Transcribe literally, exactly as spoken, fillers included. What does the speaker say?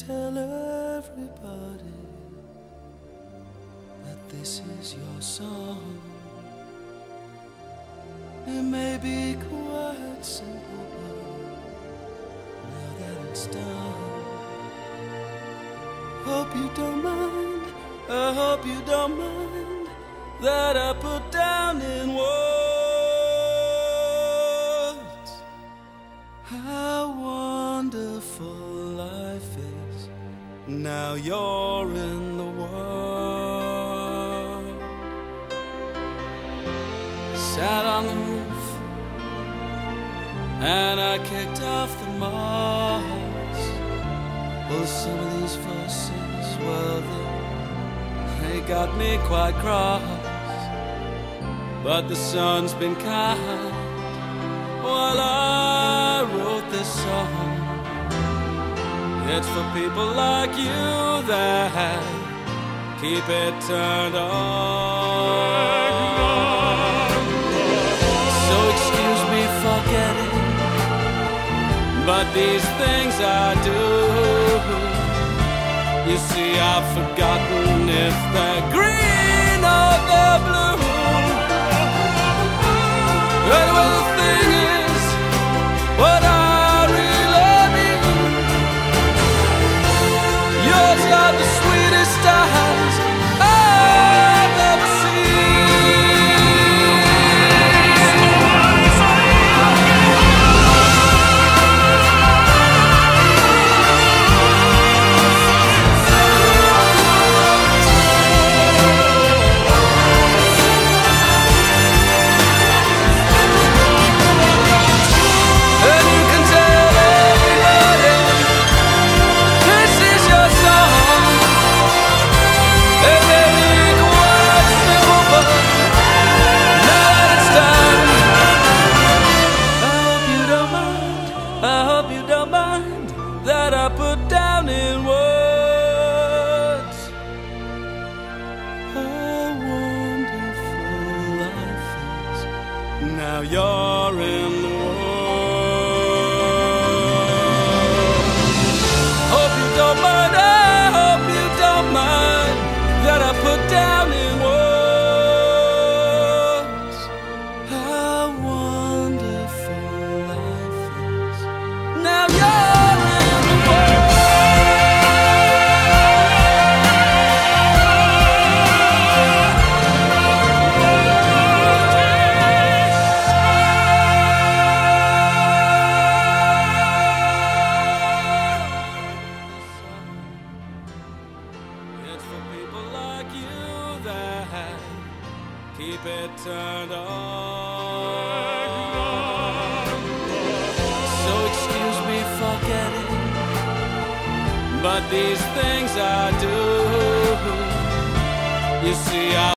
tell everybody that this is your song. It may be quite simple, but now that it's done, hope you don't mind, I hope you don't mind that I put down in words how wonderful life is now you're in the world. Sat on the roof and I kicked off the moss. Well, some of these verses, well, they, they got me quite cross. But the sun's been kind while I wrote this song. It's for people like you that keep it turned on. So excuse me for getting, but these things I do, you see, I've forgotten if they're green or they're blue. Anyway, the thing is, what I really mean, yours are the sweetest eyes I've ever that I put down in words how wonderful life is now you're in the world. Hope you don't mind, I hope you don't mind that I put down in words how wonderful life is now you're keep it turned on. So excuse me for getting, but these things I do, you see, I